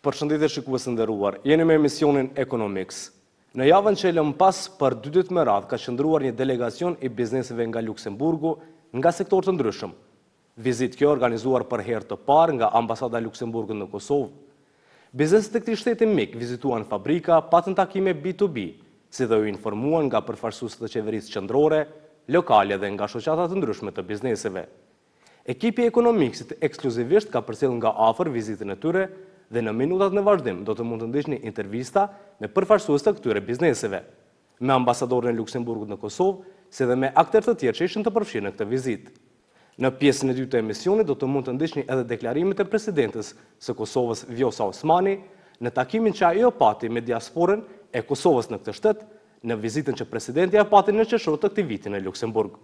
Përshëndetje shikues të nderuar, jeni me emisionin Economics. Në javën që e lëm pas për 2 ditë me radhë ka qëndruar një delegacion i bizneseve nga Luksemburgu nga sektor të ndryshëm. Vizitë kjo organizuar për herë të parë nga Ambasada e Luksemburgut në Kosovë. Bizneset e këtij shteti mik vizituan fabrika, patën takime B2B, si dhe u informuan nga përfaqësuesët e qeverisë qendrore, lokale dhe nga shoqata të ndryshme të bizneseve. Ekipi Economicsit ekskluzivisht ka përcjellë nga afër vizitën e tyre dhe në minutat në vazhdim do të mund të ndiqni intervista me përfaqësues të këtyre bizneseve, me ambasadorin e Luksemburgut në Kosovë, si dhe me aktorë të tjerë që ishin të përfshirë në këtë vizitë. Në pjesën e dytë të emisionit do të mund të ndiqni edhe deklarimet e presidentes së Kosovës Vjosa Osmani në takimin që ajo pati me diasporën e Kosovës në këtë shtet, në vizitën që presidenti e pati në qershor të këtij viti në Luksemburg.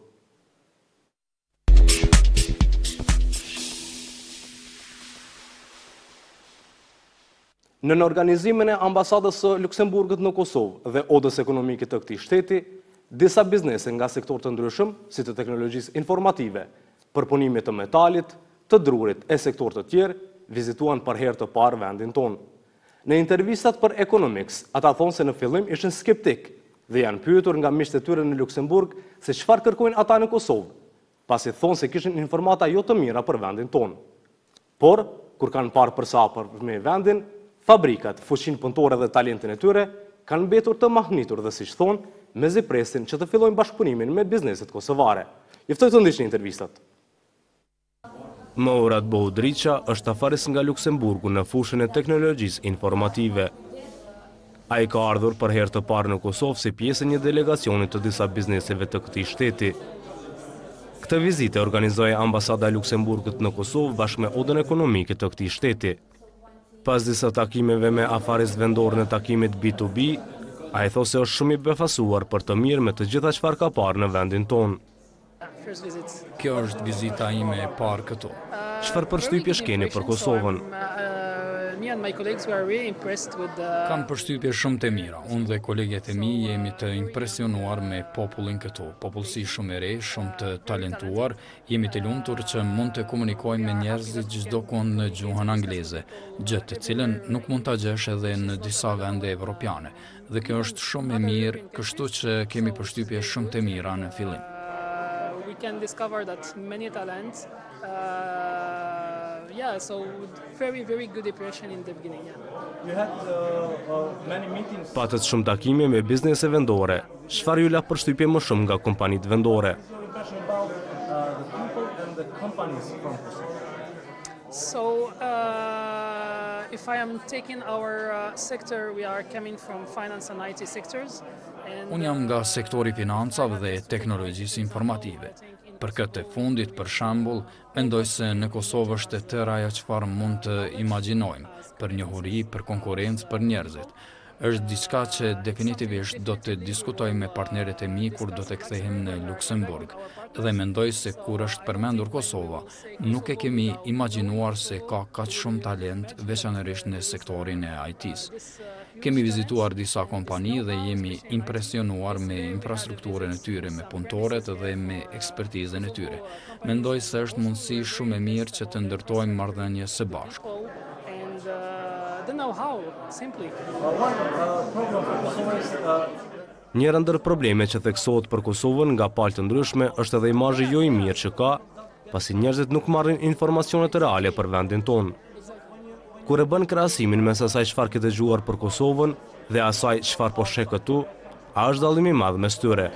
Në organizimin e ambasadës së Luksemburgut në Kosovë dhe odës ekonomike të këtij shteti, disa biznese nga sektor të ndryshëm, si të teknologjisë informative, përpunimit të metalit, të drurit e sektor të tjerë, vizituan për herë të parë vendin tonë. Në intervistat për Economics, ata thonë se në fillim ishin skeptik dhe janë pyetur nga miqtë e tyre në Luksemburg se çfarë kërkojnë ata në Kosovë, pasi thonë se kishin informata jo të mira për vendin tonë. Por, kur kanë parë përsa me vendin, fabrikat, fuqinë punëtore dhe talentin e tyre kanë mbetur të mahnitur dhe siç thonë, mezi presin që të fillojnë bashkëpunimin me bizneset kosovare. Juftoj të ndiqni intervistat. Murat Boudriça është afaris nga Luksemburgu në fushën e teknologjisë informative. Ai ka ardhur për herë të parë në Kosovë si pjesë e një delegacioni të disa bizneseve të këtij shteti. Këtë vizitë organizoi Ambasada e Luksemburgut në Kosovë bashkë me odën ekonomike të këtij shteti. Pas disa takimeve me afaris vendor në takimit B2B, ai thosë se është shumë i befasuar për të mirë me të gjitha çfarë ka parë në vendin tonë. Kjo është vizita ime e parë këtu. Çfarë përshtypje keni për Kosovën? Kam përshtypje shumë të mira. Unë dhe kolegjet e mi jemi të impresionuar me popullin këtu. Popullsi shumë e re, shumë të talentuar. Jemi të lumtur që mund të komunikojmë me njerëzit çdo kohë në gjuhën angleze, gjë të cilën nuk mund ta gjesh edhe në disa vende evropiane. Dhe kjo është shumë e mirë, kështu që kemi përshtypje shumë të mira në fillim. We can discover that many talents. So very good impression in the beginning. You had many meetings. Patët shumë takime me biznese vendore. Çfarë ju la përshtypje më shumë nga kompanitë vendore? So if I am taking our sector, we are coming from finance and IT sectors. Unë jam nga sektori financave dhe teknologjisë informative. Për këtë e fundit, për shembull, mendoj se në Kosovë është e tërë ajo çfarë mund të imagjinojmë, për njohuri, për konkurrencë, për njerëzit. Është diçka që definitivisht do të diskutoj me partnerët e mi kur do të kthehim në Luksemburg. Dhe mendoj se kur është përmendur Kosova, nuk e kemi imagjinuar se ka kaq shumë talent, veçanërisht në sektorin e IT-s. Kemi vizituar disa kompani dhe jemi impresionuar me infrastrukturën e tyre, me punëtorët dhe me ekspertizën e tyre. Mendoj se është mundësi shumë e mirë që të ndërtojmë marrëdhënie së bashku. Njëra ndër problemet që theksohet për Kosovën nga palë të ndryshme është edhe imazhi jo i mirë që ka, pasi njerëzit nuk marrin informacionet reale për vendin tonë. Kur e bën krahasimin mes asaj çfarë ke dëgjuar për Kosovën dhe asaj çfarë po sheh këtu, a është dallim i madh mes tyre?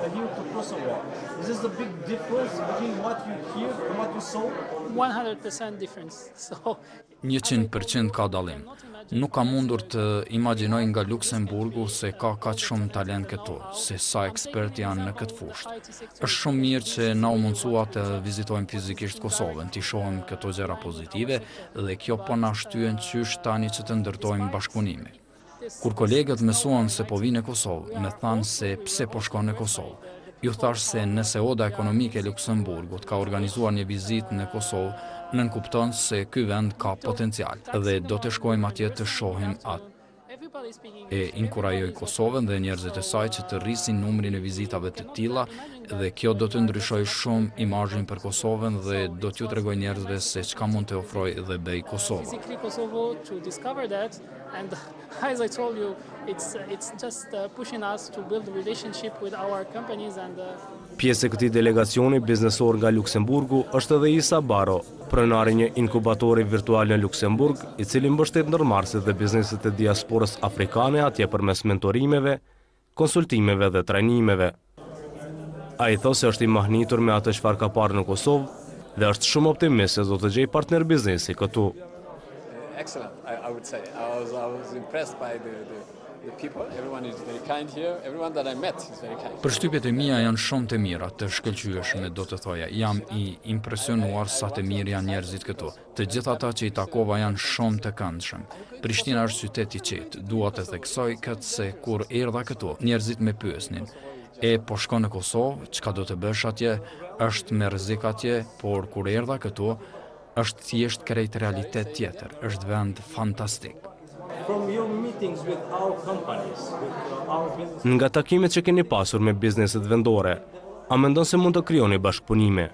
100% difference. 100% ka dallim. Nuk ka mundur të imagjinoj nga Luksemburgu se ka kaq shumë talent këtu, se sa ekspert janë në këtë fushë. Është shumë mirë që na u mundsua të vizitojmë fizikisht Kosovën, të shohim këto gjëra pozitive dhe kjo po na shtyen qysh tani që të ndërtojmë bashkëpunime. Kur kolegët mësuan se po vinë në Kosovë, më thanë se pse po shkon në Kosovë. Ju thash se nëse oda ekonomike e Luksemburgut ka organizuar një vizitë në Kosovë, nënkupton se ky vend ka potencial dhe do të shkojmë atje të shohim atë. E inkurajoj Kosovën dhe njerëzit e saj që të rrisin numrin e vizitave të tilla dhe kjo do të ndryshoj shumë imazhin për Kosovën dhe do t'ju tregoj njerëzve se çka mund të ofrojë dhe bëj Kosova. Basically, Kosovo to discover that, and as I told you, it's just pushing us to build a relationship with our companies and. Pjesë e këtij delegacioni biznesor nga Luksemburgu është edhe Isa Baro, pronari një inkubatori virtual në Luksemburg, i cili mbështet ndërmarrësit dhe bizneset e diasporës afrikane atje përmes mentorimeve, konsultimeve dhe trajnimeve. Ai thosë se është i mahnitur me atë çfarë ka parë në Kosovë dhe është shumë optimist se do të gjejë partner biznesi këtu. Excellent, I would say. I was impressed by the people. Everyone is very kind here. Everyone that I met is very kind. Përshtypjet e mia janë shumë të mira, të shkëlqyeshme, do të thoja. Jam i impresionuar sa të mirë janë njerëzit këtu. Të gjithë ata që i takova janë shumë të këndshëm. Prishtina është qytet i qetë. Dua të theksoj këtë se kur erdha këtu, njerëzit më pyesnin: po shkon në Kosovë, çka do të bësh atje? Është me rrezik atje, por kur erdha këtu, është thjesht krejt realitet tjetër. Është vend fantastik. Nga takimet që keni pasur me bizneset vendore, a mendon se mund të krijoni bashkëpunime?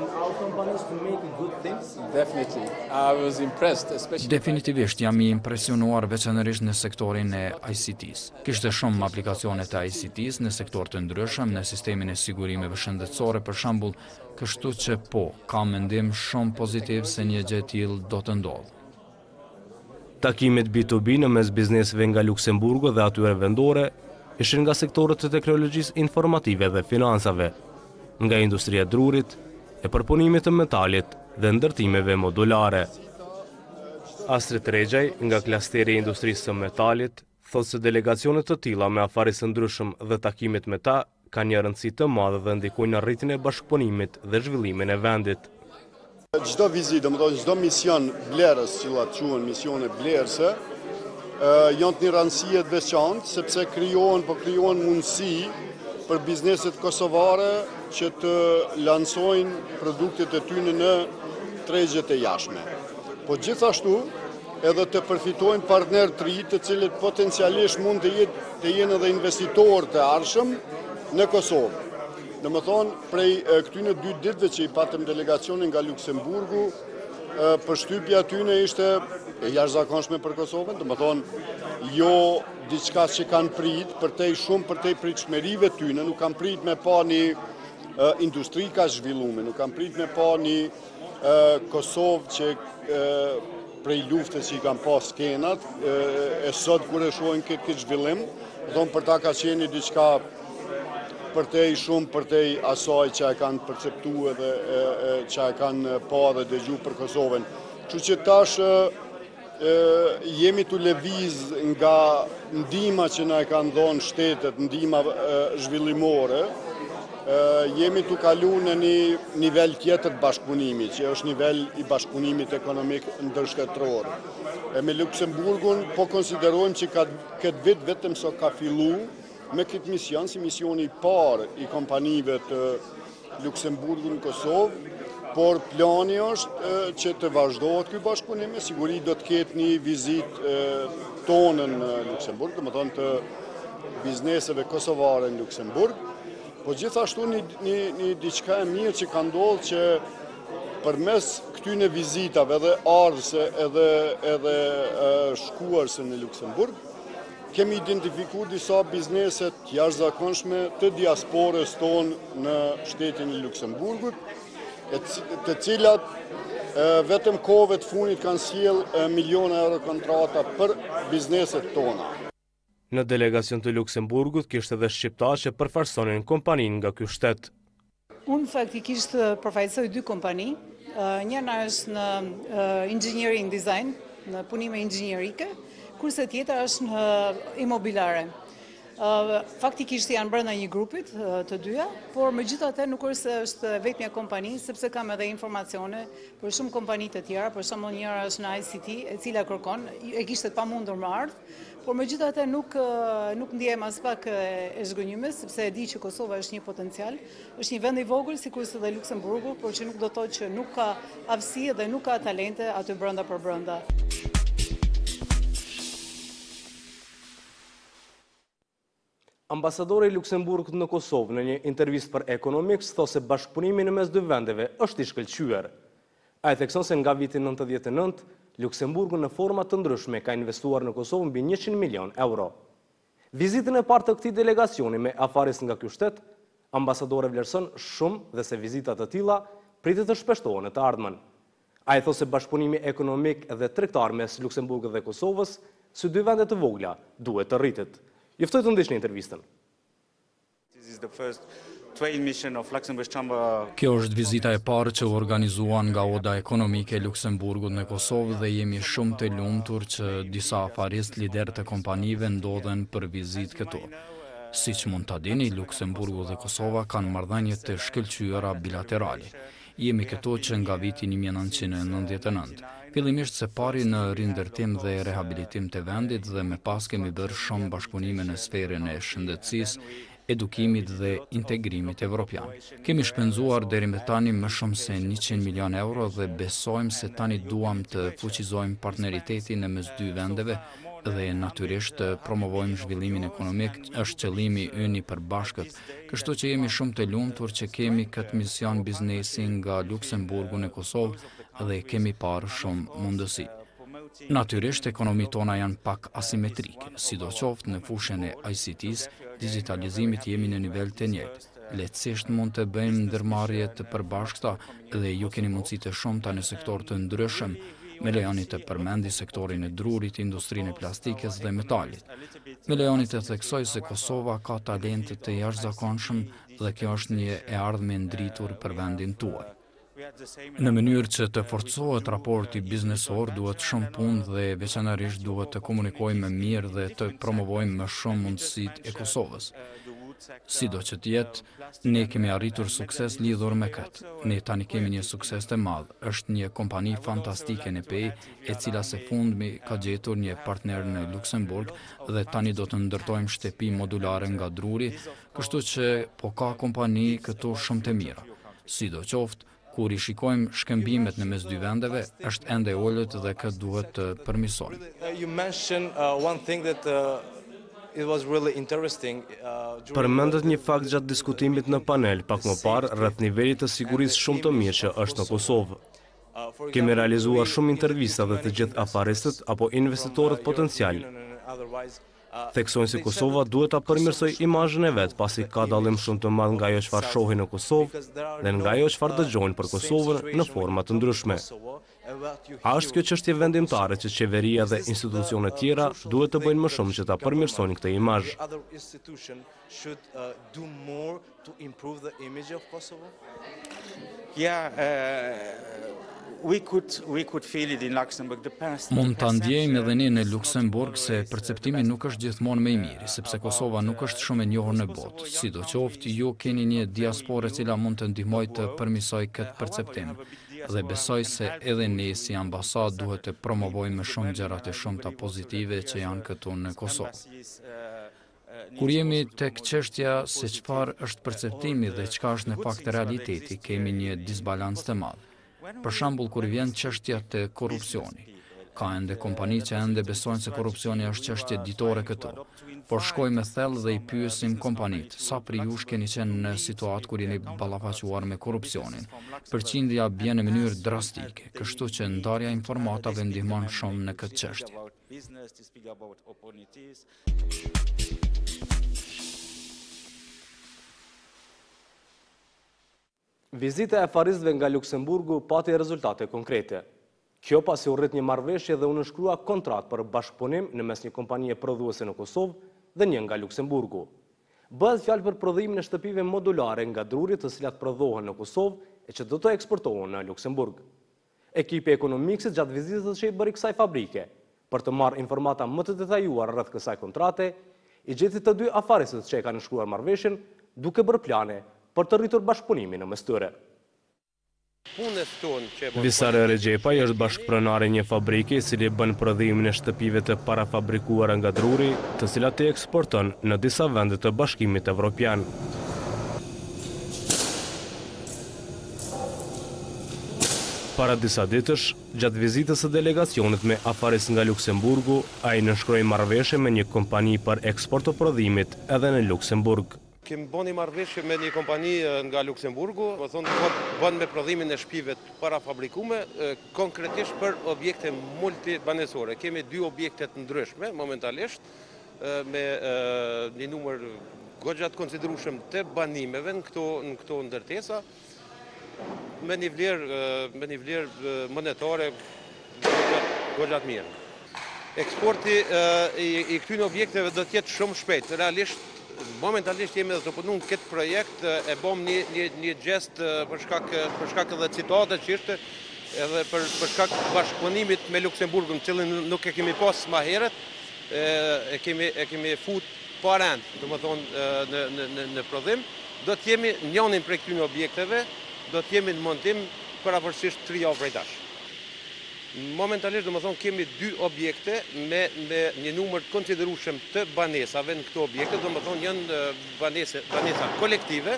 Definitivisht jam i impresionuar veçanërisht në sektorin e ICT-s. Kishte shumë aplikacione të ICT-s në sektor të ndryshëm, në sistemin e sigurimeve shëndetësore për shembull, kështu që kam mendim shumë pozitiv se një gjë e tillë do të ndodhë. Takimet B2B në mes bizneseve nga Luksemburgu dhe atyre vendore ishin nga sektorët të teknologjisë informative dhe finansave, nga industria e drurit, e përpunimit të metalit dhe ndërtimeve modulare. Astrid Regjaj, nga klasteri i industrisë së metalit, thotë se delegacionet të tilla me afarisë ndryshëm dhe takimet me ta kanë një rëndësi të madhe dhe ndikojnë në rritjen e bashkëpunimit dhe zhvillimin e vendit. Çdo vizitë, domethënë çdo mision blerës, që quhen misione blerëse, janë të një rëndësie të veçantë sepse krijohen mundësi për bizneset kosovare që të lancojnë produktet e tyre në tregjet e jashtme. Po gjithashtu edhe të përfitojnë partnerë të ri, të cilët potencialisht mund të jenë edhe investitorë të ardhshëm në Kosovë. Domethënë, prej këtyre 2 ditëve që i patëm delegacionin nga Luksemburgu, përshtypja atyne ishte e jashtëzakonshme për Kosovën, domethënë jo diçka që kanë prit, shumë përtej pritshmërive tyne, nuk kanë prit me pa një industri ka zhvilluar, nuk kanë prit me pa një Kosovë që prej luftës që i kanë pas skenat, e sot kur e shohin këtë zhvillim, domethënë për ta ka qenë diçka përtej asaj që e kanë perceptuar dhe që e kanë pa dhe dëgju për Kosovën. Kështu që tash jemi të lëviz nga ndihma që na e kanë dhënë shtetet, ndihma zhvillimore, jemi të kalu në një nivel tjetër të bashkëpunimit, që është nivel i bashkëpunimit ekonomik ndërshtetëror. Me Luksemburgun po konsiderojmë që këtë vit vetëm sa ka fillu me këtë mision, si misioni i parë i kompanive të Luksemburgu në Kosovë, por plani është që të vazhdohet ky bashkëpunim, me siguri do të ketë një vizitë tonë në Luksemburg, domethënë të bizneseve kosovare në Luksemburg, po gjithashtu një diçka e mirë që ka ndodhur që përmes këtyre vizitave edhe ardhëse edhe shkuarse në Luksemburg, kemi identifikuar disa bizneset jashtëzakonshme të diasporës tonë në shtetin e Luksemburgut, të cilat vetëm kohëve të fundit kanë sjellë miliona euro kontrata për bizneset tona. Në delegacion të Luksemburgut kishte edhe shqiptar që përfaqësonin kompaninë nga ky shtet. Unë faktikisht përfaqësoj 2 kompani. Njëra është në engineering design, në punime inxhinierike, kurse tjetra është në imobiliare. Faktikisht janë brenda një grupit të dyja, por megjithatë nuk është vetëm një kompani, sepse kam edhe informacione për shumë kompani të tjera, për shembull njëra është në ICT, e cila kërkon, e kishte pamundur më ardh, por megjithatë nuk ndihem as pak e zgënjyme, sepse e di që Kosova është një potencial, është një vend i vogël sikurse dhe Luksemburgu, por që nuk do të thotë që nuk ka aftësi dhe nuk ka talente aty brenda për brenda. Ambasadori i Luksemburgut në Kosovë në një intervistë për Economics thosë se bashkëpunimi në mes dy vendeve është i shkëlqyer. Ai thekson se nga viti 99, Luksemburgu në forma të ndryshme ka investuar në Kosovë mbi 100 milion euro. Vizitën e parë të këtij delegacioni me afaris nga ky shtet, ambasadori vlerëson shumë dhe se vizitat të tilla pritet të shpeshtohen në të ardhmen. Ai thosë se bashkëpunimi ekonomik dhe tregtar mes Luksemburgut dhe Kosovës, si dy vende të vogla, duhet të rritet. Juftoj të ndiqni intervistën. Kjo është vizita e parë që u organizuan nga Oda Ekonomike e Luksemburgut në Kosovë dhe jemi shumë të lumtur që disa afarist lider të kompanive ndodhen për vizitë këtu. Siç mund ta dini, Luksemburgu dhe Kosova kanë marrëdhënie të shkëlqyera bilaterale. Jemi këtu që nga viti 1999. Fillimisht se pari në rindërtim dhe rehabilitim të vendit dhe me pas kemi bërë shumë bashkëpunime në sferën e shëndetësisë, edukimit dhe integrimit evropian. Kemi shpenzuar deri më tani më shumë se 100 milion euro dhe besojmë se tani duam të fuqizojmë partneritetin në mes dy vendeve dhe natyrisht të promovojmë zhvillimin ekonomik, është qëllimi ynë i përbashkët, kështu që jemi shumë të lumtur që kemi këtë mision biznesi nga Luksemburgu në Kosovë dhe kemi parë shumë mundësi. Natyrisht ekonomitë tona janë pak asimetrike, sidoqoftë në fushën e ICT-s, digitalizimit jemi në nivel të njëjtë. Lehtësisht mund të bëjmë ndërmarrje të përbashkëta dhe ju keni mundësi të shumta në sektor të ndryshëm. Me lejoni të përmendi sektorin e drurit, industrinë e plastikës dhe metalit. Me lejoni të theksoj se Kosova ka talente të jashtëzakonshëm dhe kjo është një e ardhme ndritur për vendin tuaj. Në mënyrë që të forcohet raporti biznesor, duhet shumë punë dhe veçanërisht duhet të komunikojmë mirë dhe të promovojmë më shumë mundësitë e Kosovës. Sido që t'jetë, ne kemi arritur sukses lidhur me këtë. Ne tani kemi një sukses të madh. Është një kompani fantastike në PE, e cila së fundmi ka gjetur një partner në Luksemburg dhe tani do të ndërtojmë shtëpi modulare nga druri, kështu që po ka kompani këtu shumë të mira. Sido qoftë, kur i shikojmë shkëmbimet në mes dy vendeve, është ende ulët dhe këtë duhet të përmirësojmë. Përmendet një fakt gjatë diskutimit në panel pak më parë rreth nivelit të sigurisë shumë të mirë që është në Kosovë. Kemi realizuar shumë intervista dhe të gjithë afaristët apo investitorët potencial. Theksojnë si Kosova duhet ta përmirësoj imazhin e vet, pasi ka dallim shumë të madh nga ajo çfarë shohin në Kosovë dhe nga ajo çfarë dëgjojnë për Kosovën në forma të ndryshme. A është kjo çështje vendimtare që qeveria dhe institucionet tjera duhet të bëjnë më shumë që ta përmirësojnë këtë imazh? Mund ta ndjejmë edhe ne në Luksemburg se perceptimi nuk është gjithmonë më i miri, sepse Kosova nuk është shumë e njohur në botë. Sidoqoftë, ju keni një diasporë e cila mund të ndihmojë të përmirësojë këtë perceptim. Dhe besoj se edhe ne si ambasadë duhet të promovojmë më shumë gjërat e shumta pozitive që janë këtu në Kosovë. Kur jemi tek çështja se çfarë është perceptimi dhe çka është në fakt realiteti, kemi një disbalans të madh. Për shembull, kur vjen çështja të korrupsioni, ka ende kompani që ende besojnë se korrupsioni është çështje ditore këtu. Por shkojmë thellë dhe i pyesim kompanitë, sa prej jush keni qenë në situatë kur jeni ballafaquar me korrupsionin. Përqindja bjen në mënyrë drastike, kështu që ndarja e informatave ndihmon shumë në këtë çështje. Vizita e afaristëve nga Luksemburgu pati rezultate konkrete. Kjo pasi u rrit një marrëveshje dhe u nënshkrua kontratë për bashkëpunim në mes një kompanie prodhuese në Kosovë dhe një nga Luksemburgu. Bëhet fjalë për prodhimin e shtëpive modulare nga druri të cilat prodhohen në Kosovë e që do të eksportohen në Luksemburg. Ekipi ekonomiksit gjatë vizitës që i bëri kësaj fabrike, për të marrë informata më të detajuara rreth kësaj kontrate, i gjeti të dy afaristët që e kanë nënshkruar marrëveshjen duke bërë plane për të rritur bashkëpunimin në mes tyre. Visare Regjepaj është bashkëpronare një fabrike i cili bën prodhimin e shtëpive të parafabrikuara nga druri, të cilat i eksporton në disa vende të Bashkimit Evropian. Para disa ditësh, gjatë vizitës së delegacionit me Afaris nga Luksemburgu, ai nënshkroi marrëveshje me një kompani për eksport të prodhimit edhe në Luksemburg. Kemi bënë marrëveshje me një kompani nga Luksemburgu, më thonë bën me prodhimin e shtëpive të parafabrikume, konkretisht për objekte multibanesore. Kemi 2 objekte të ndryshme momentalisht me një numër goxha të konsiderueshëm të banimeve në këto ndërtesa, me një vlerë monetare goxha të mirë. Eksporti i këtyre objekteve do të jetë shumë shpejt. Realisht, momentalisht jemi dhe të punu në këtë projekt, e bom një gjest për shkak edhe citatet që ishte, edhe për shkak bashkëpunimit me Luksemburgun, cilën nuk e kemi pas ma heret, e kemi fut parent, do më thonë në prodhim, do të jemi njënin për këtyre objekteve, do të jemi në montim për afërsisht 3 javë prej tash. Momentalisht, do më thonë, kemi 2 objekte me një numër konsiderueshëm të banesave në këto objekte, do më thonë, janë banesa kolektive.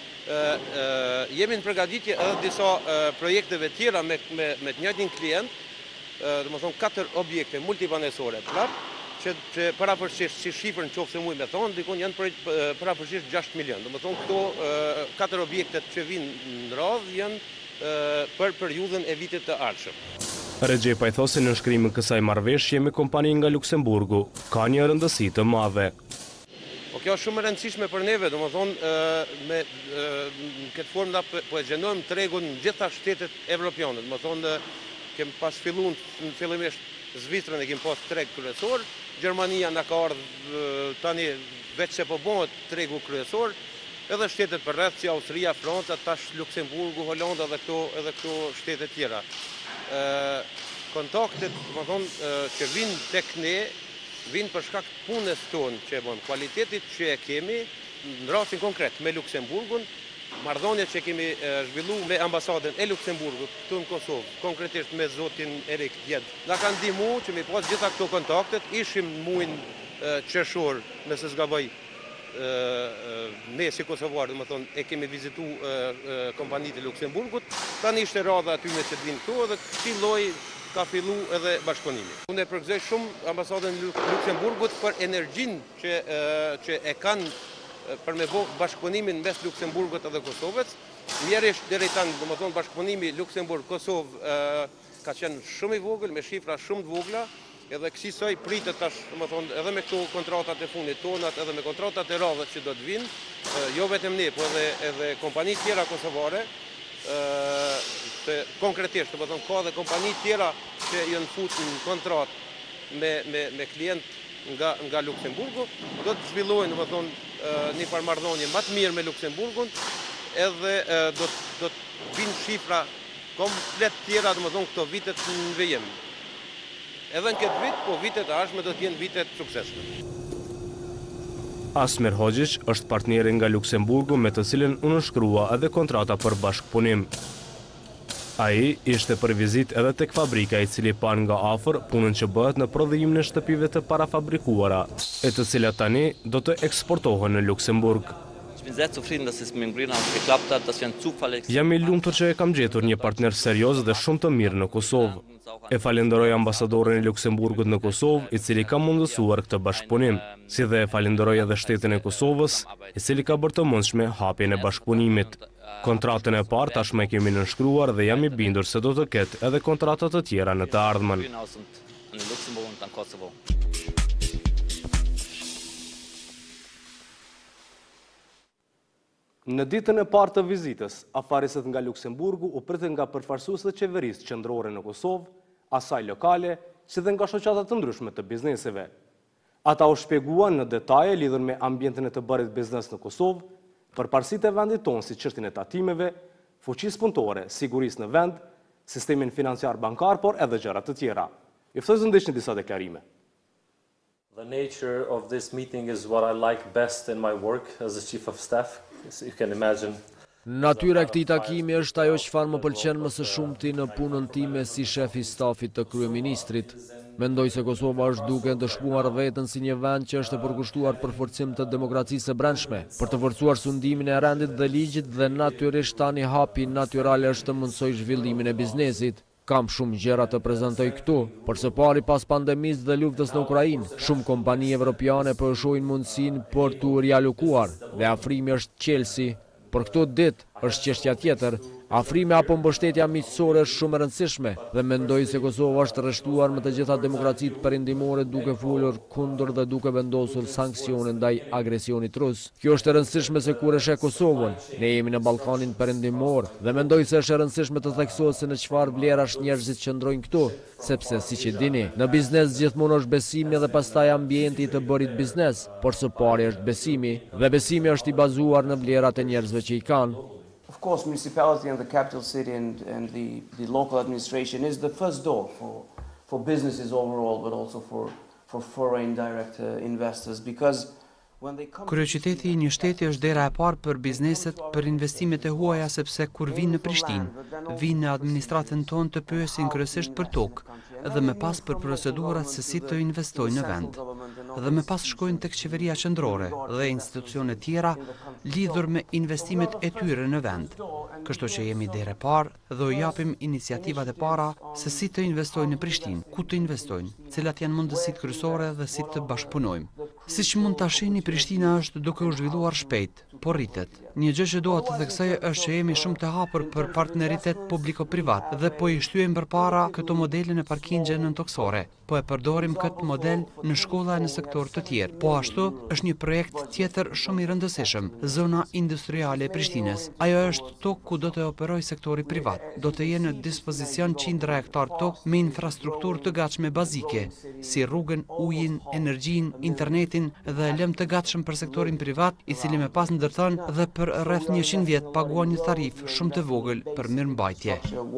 Jemi në përgatitje edhe disa projekteve tjera me të njëjtin klient, do më thonë, 4 objekte multibanesore prap, që parafërsisht si shifrën qoftë se mujë me thonë, dikon janë parafërsisht 6 milion. Do më thonë, këto 4 objektet që vinë në radhë janë për periudhën e vitit të ardhshëm. Recep ai thosi në nënshkrimin kësaj marrëveshje me kompani nga Luksemburgu ka një rëndësi të madhe. Kjo është shumë e rëndësishme për neve, do më thonë, në këtë formë da po e gjenojmë tregun në gjitha shtetet evropiane. Do më thonë, kem pas filluar në fillimisht Zvicrën e kem pas treg kryesor, Gjermania na ka ardhur tani veç se po bëhet tregu kryesor, edhe shtetet përreth si Austria, Franca, tash Luksemburgu, Holanda edhe këto shtete tjera. Kontaktet, më thonë, që vinë tek ne, vinë për shkak të punës tonë që e bëjmë, kualitetit që e kemi, në rastin konkret me Luksemburgun, marrëdhëniet që kemi zhvilluar me ambasadën e Luksemburgut këtu në Kosovë, konkretisht me zotin Erik Djed. Na kanë ndihmuar që me pas gjitha këto kontaktet, ishim në muajin qershor, nëse s'gaboj, ne si kosovarë, do të thonë, e kemi vizituar kompanitë e Luksemburgut, tani ishte radha aty me që të vinë këtu dhe këtij lloji ka fillu edhe bashkëpunimi. Unë e përgëzoj shumë ambasadën e Luksemburgut për energjinë që e kanë për me bo bashkëpunimin mes Luksemburgut edhe Kosovës. Mjerisht deri tani, do të thonë, bashkëpunimi Luksemburg-Kosovë ka qenë shumë i vogël, me shifra shumë të vogla, edhe kësaj pritet tash, do të thonë, edhe me këto kontratat e fundit tonat, edhe me kontratat e radhës që do të vinë, jo vetëm ne, po edhe kompani tjera kosovare, konkretisht, do të thonë, ka dhe kompani tjera që janë futur në kontratë me klient nga Luksemburgu, do të zhvillojnë, do të thonë, një marrëdhënie më të mirë me Luksemburgun, edhe do të vinë shifra komplet tjera, do të thonë, këto vitet në vijim. Edhe në këtë vit, po vitet e ardhshme do të jenë vitet suksesshme. Asmir Hoxhić është partneri nga Luksemburgu me të cilën u nënshkrua edhe kontrata për bashkëpunim. Ai ishte për vizitë edhe tek fabrika i cili pa nga afër punën që bëhet në prodhimin e shtëpive të parafabrikuara, e të cilat tani do të eksportohen në Luksemburg. Jam i lumtur që e kam gjetur një partner serioz dhe shumë të mirë në Kosovë. E falenderoj ambasadorin e Luksemburgut në Kosovë, i cili ka mundësuar këtë bashkëpunim, si dhe e falenderoj edhe shtetin e Kosovës, i cili ka bërë të mundshme hapjen e bashkëpunimit. Kontratën e parë tashmë e kemi nënshkruar dhe jam i bindur se do të ketë edhe kontrata të tjera në të ardhmen. Në ditën e parë të vizitës, afariset nga Luksemburgu u pritën nga përfaqësuesët e qeverisë qendrore në Kosovë, asaj lokale, si dhe nga shoqata të ndryshme të bizneseve. Ata u shpjeguan në detaje lidhur me ambientin e të bërit biznes në Kosovë, përparësitë e vendit tonë si çështjen e tatimeve, fuqisë punëtore, sigurisë në vend, sistemin financiar bankar, por edhe gjëra të tjera. I ftoj të ndiqni disa deklarime. The nature of this meeting is what I like best in my work as a chief of staff. As you can imagine. Natyra e këtij takimi është ajo çfarë më pëlqen më së shumti në punën time si shef i stafit të kryeministrit. Mendoj se Kosova është duke dëshmuar veten si një vend që është përkushtuar për forcim të demokracisë së brendshme, për të forcuar sundimin e rendit dhe ligjit dhe natyrisht tani hapi natyral është të mundsoj zhvillimin e biznesit. Kam shumë gjëra të prezantoj këtu, por së pari pas pandemisë dhe luftës në Ukrainë, shumë kompani evropiane po shohin mundësinë për t'u rialokuar dhe afrimi është qelsi. Por këto ditë është çështja tjetër. Afrimi apo mbështetja miqësore është shumë e rëndësishme dhe mendoj se Kosova është rreshtuar me të gjitha demokracitë perëndimore duke folur kundër dhe duke vendosur sanksione ndaj agresionit rus. Kjo është e rëndësishme se kur e sheh Kosovën, ne jemi në Ballkanin perëndimor dhe mendoj se është e rëndësishme të theksohet se në çfarë vlerash njerëzit qëndrojnë këtu, sepse siç e dini, në biznes gjithmonë është besimi dhe pastaj ambienti i të bërit biznes, por së pari është besimi dhe besimi është i bazuar në vlerat e njerëzve që i kanë. Of course, municipality and the capital city and the local administration is the first door for businesses overall, but also for foreign direct investors, because Kryeqyteti i një shteti është dera e parë për bizneset, për investimet e huaja, sepse kur vinë në Prishtinë, vinë në administratën tonë të pyesin kryesisht për tokë dhe me pas për procedurat se si të investojnë në vend. Dhe me pas shkojnë tek qeveria qendrore dhe institucione tjera lidhur me investimet e tyre në vend. Kështu që jemi dera e parë dhe u japim iniciativat e para se si të investojnë në Prishtinë, ku të investojnë, cilat janë mundësitë kryesore dhe si të bashkëpunojmë. Siç mund ta shihni, Prishtina është duke u zhvilluar shpejt, por rritet. Një gjë që dua të theksoj është që jemi shumë të hapur për partneritet publiko-privat dhe po i shtyjmë përpara këto modele në parkingje nëntoksore. Po e përdorim këtë model në shkolla e në sektor të tjerë. Po ashtu është një projekt tjetër shumë i rëndësishëm, zona industriale e Prishtinës. Ajo është tokë ku do të operojë sektori privat. Do të jenë në dispozicion qindra hektar tokë me infrastrukturë të gatshme bazike, si rrugën, ujin, energjinë, internetin dhe lëm të gatshëm për sektorin privat, i cili me pas ndërton dhe për rreth 100 vjet paguan një tarif shumë të vogël për mirëmbajtje.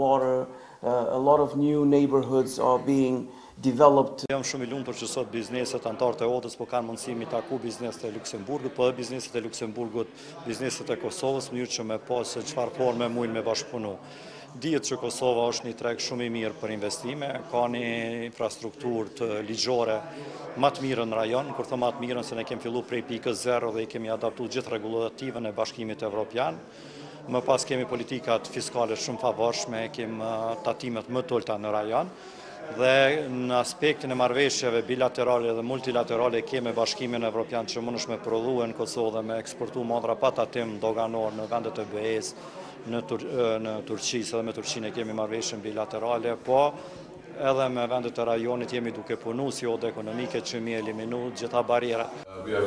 Jam shumë i lumtur që sot bizneset antarët e ODës po kanë mundësi mi taku bizneset e Luksemburgut, po edhe bizneset e Luksemburgut, bizneset e Kosovës, në mënyrë që me pas se çfarë forme mujnë me bashkëpunu. Dihet që Kosova është një treg shumë i mirë për investime, ka një infrastrukturë të ligjore më të mirë në rajon, kur them më të mirën se ne kemi filluar prej pikës 0 dhe i kemi adaptuar gjithë regulativën e Bashkimit Evropian. Më pas kemi politikat fiskale shumë favorshme, kemi tatimet më të ulta në rajon. Dhe në aspektin e marrëveshjeve bilaterale dhe multilaterale kemi Bashkimin Evropian që mund është me prodhue në Kosovë dhe me eksportu modra pa tatim doganor në vendet e BE-s, në Turqisë dhe me Turqinë kemi marrëveshje bilaterale, po edhe me vendet e rajonit jemi duke punu si ode ekonomike që mi eliminu gjitha barierat.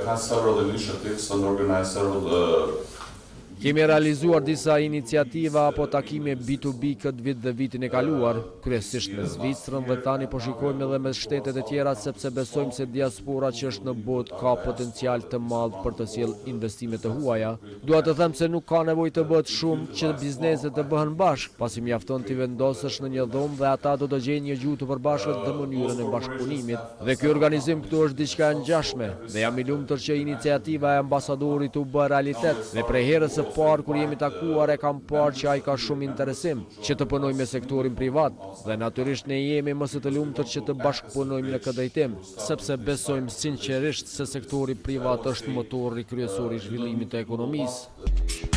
Kemi realizuar disa iniciativa apo takime B2B këtë vit dhe vitin e kaluar, kryesisht me Zvicrën dhe tani po shikojmë edhe me shtetet e tjera sepse besojmë se diaspora që është në botë ka potencial të madh për të sjellë investime të huaja. Dua të them se nuk ka nevojë të bëhet shumë që bizneset të bëhen bashkë, pasi mjafton të vendosësh në një dhomë dhe ata do të gjejnë një gjuhë të përbashkët dhe mënyrën e bashkëpunimit. Dhe ky organizim këtu është diçka e ngjashme dhe jam i lumtur që iniciativa e ambasadorit u bë realitet dhe prej herës së parë kur jemi takuar e kam parë që ai ka shumë interesim që të punojmë me sektorin privat dhe natyrisht ne jemi më së të lumtur që të bashkëpunojmë në këtë drejtim, sepse besojmë sinqerisht se sektori privat është motori kryesor i zhvillimit të ekonomisë.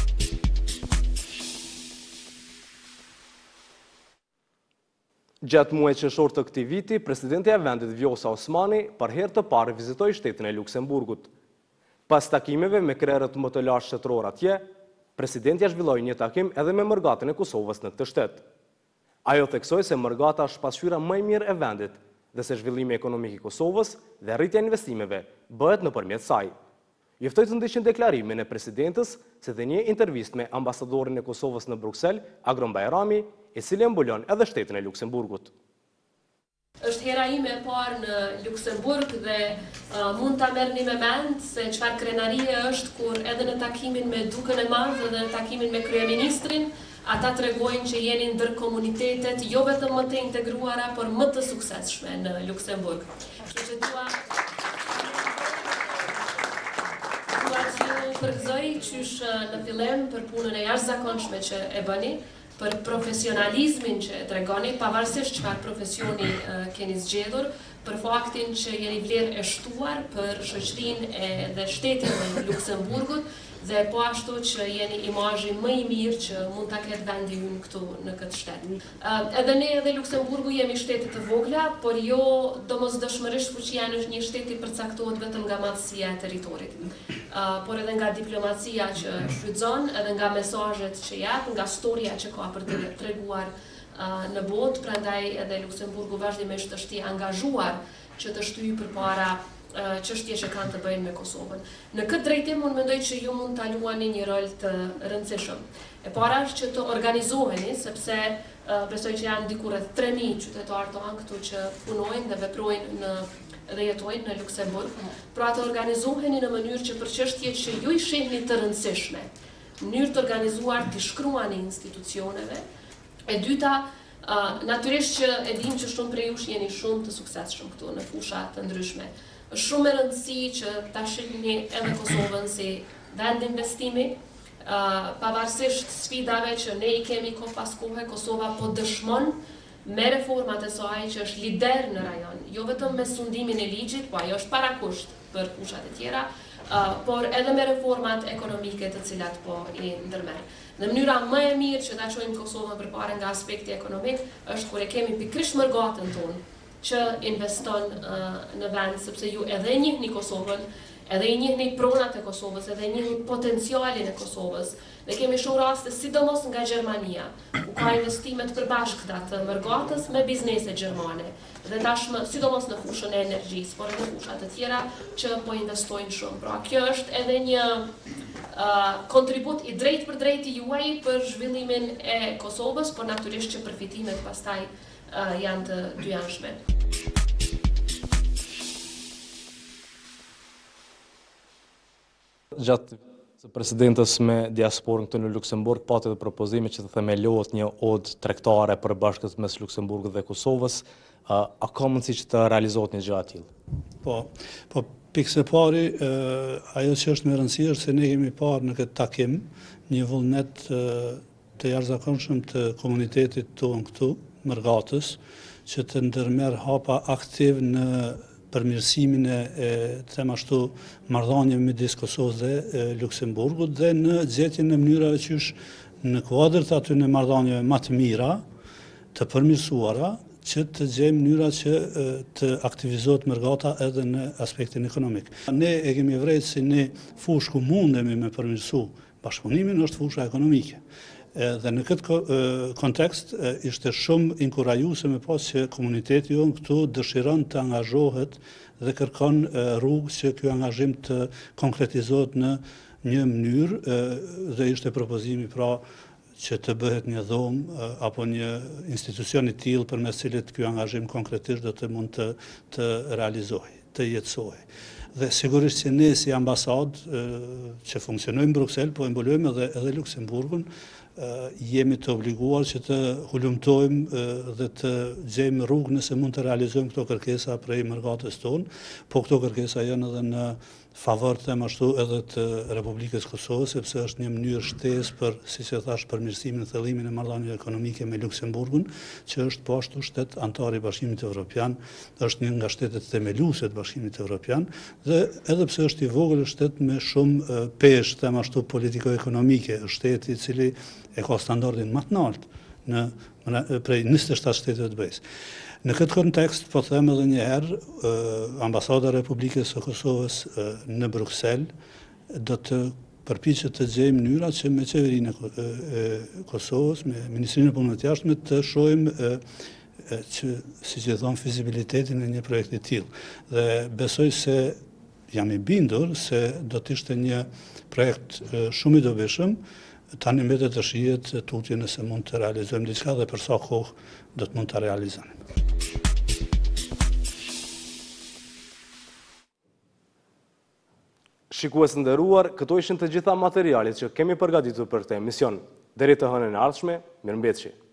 Gjatë muajit qershor të këtij viti, presidenti e vendit Vjosa Osmani për herë të parë vizitoi shtetin e Luksemburgut. Pas takimeve me krerët më të lashtë shtetëror atje, presidentja zhvilloi një takim edhe me mërgatën e Kosovës në këtë shtet. Ajo theksoi se mërgata është pasqyra më e mirë e vendit dhe se zhvillimi ekonomik i Kosovës dhe rritja e investimeve bëhet nëpërmjet saj. Juftoi të ndiqni deklarimin e presidentës se dhe një intervistë me ambasadorin e Kosovës në Bruksel, Agron Bajrami, i cili mbulon edhe shtetin e Luksemburgut. Është hera ime e parë në Luksemburg dhe mund ta merrni me mend se çfarë krenarie është kur edhe në takimin me Dukën e Madh dhe në takimin me kryeministrin, ata tregojnë që jeni ndër komunitetet jo vetëm më të integruara, por më të suksesshme në Luksemburg. Kështu që dua t'ju përgëzoj qysh në fillim për punën e jashtëzakonshme që e bëni. për profesionalizmin që tregoni, pavarësisht çfarë profesioni keni zgjedhur, për faktin që jeni vlerë e shtuar për shoqërinë dhe shtetin e Luksemburgut, dhe po ashtu që jeni imazhi më i mirë që mund ta ketë vendi ynë këtu në këtë shtet. Edhe ne edhe Luksemburgu jemi shtete të vogla, por jo domosdoshmërisht fuqia është një shteti përcaktohet vetëm nga madhësia e territorit. Por edhe nga diplomacia që shfrytëzon, edhe nga mesazhet që jep, nga storia që ka për të treguar në botë, prandaj edhe Luksemburgu vazhdimisht është i angazhuar që të shtyjë përpara çështje që kanë të bëjnë me Kosovën. Në këtë drejtim unë mendoj që ju mund ta luani një rol të rëndësishëm. E para është që të organizoheni, sepse besoj që janë diku rreth 3000 qytetarë tonë këtu që punojnë dhe veprojnë dhe jetojnë në Luksemburg. Pra të organizoheni në mënyrë që për çështje që ju i shihni të rëndësishme, në mënyrë të organizuar të shkruani institucioneve. E dyta, natyrisht që e dim që shumë prej jush jeni shumë të suksesshëm këtu në fusha të ndryshme. Është shumë e rëndësi që ta shihni edhe Kosovën si vend investimi, pavarësisht sfidave që ne i kemi kohë pas kohe, Kosova po dëshmon me reformat e saj që është lider në rajon, jo vetëm me sundimin e ligjit, po ajo është parakusht për fushat e tjera, por edhe me reformat ekonomike të cilat po i ndërmerr. Në mënyra më e mirë që ta çojmë Kosovën përpara nga aspekti ekonomik është kur e kemi pikërisht mërgatën tonë që investon në vend, sepse ju edhe njihni Kosovën, edhe i njihni pronat e Kosovës, edhe i njihni potencialin e Kosovës. Ne kemi shumë raste, sidomos nga Gjermania, ku ka investimet përbashkëta të mërgatës me biznese gjermane, dhe tashmë sidomos në fushën e energjisë, por edhe në fusha të tjera që po investojnë shumë. Pra kjo është edhe një kontribut i drejt për drejt i juaj për zhvillimin e Kosovës, por natyrisht që përfitimet pastaj janë të dyanshme. Gjatë së presidentës me diasporën këtu në Luksemburg, pati dhe propozime që të themelohet një odë tregtare për bashkët mes Luksemburgut dhe Kosovës. A ka mundësi që të realizohet një gjë e tillë? Po pikë së pari, ajo që është me rëndësi është se ne kemi parë në këtë takim një vullnet të jashtëzakonshëm të komunitetit tonë këtu, Mërgatës, që të ndërmerr hapa aktiv në përmirësimin e them ashtu marrëdhënieve midis Kosovës dhe Luksemburgut dhe në gjetjen e mënyrave qysh në kuadër të atyre marrëdhënieve më të mira, të përmirësuara, që të gjejmë mënyra që të aktivizohet Mërgata edhe në aspektin ekonomik. Ne e kemi vrejtë si një fushë ku mundemi me përmirësu bashkëpunimin është fusha ekonomike. Dhe në këtë kontekst ishte shumë inkurajuese me pas që komuniteti jonë këtu dëshiron të angazhohet dhe kërkon rrugë që ky angazhim të konkretizohet në një mënyrë dhe ishte propozimi pra që të bëhet një dhomë apo një institucion i tillë përmes cilit ky angazhim konkretisht do të mund të realizohej, të jetësohej. Dhe sigurisht që ne si ambasadë që funksionojmë në Bruksel, po mbulojmë edhe Luksemburgun, jemi të obliguar që të hulumtojmë dhe të gjejmë rrugë nëse mund të realizojmë këto kërkesa prej Mërgatës tonë, po këto kërkesa janë edhe në favor them ashtu edhe të Republikës Kosovës, sepse është një mënyrë shtesë për, siç e thash, përmirësimin dhe thellimin e marrëdhënieve ekonomike me Luksemburgun, që është po ashtu shtet antar i Bashkimit Evropian, është një nga shtetet themeluese të Bashkimit Evropian dhe edhe pse është i vogël është shtet me shumë peshë them ashtu politiko-ekonomike, është shteti i cili e ka standardin më të lartë prej 27 shteteve të BE-s. Në këtë kontekst, po them edhe një herë, Ambasada e Republikës së Kosovës në Bruksel do të përpiqet të gjejë mënyra që me qeverinë e Kosovës, me Ministrinë e Punëve të Jashtme të shohim që, siç e thon, fizibilitetin e një projekti të tillë. Dhe besoj se jam i bindur se do të ishte një projekt shumë i dobishëm. Tani mbetet të shihet tutje nëse mund të realizojmë diçka dhe për sa kohë do të mund të realizojmë. Shikues nderuar, këto ishin të gjitha materialet që kemi përgatitur për këtë emision. Deri të hënën e ardhshme, mirëmbëjtje.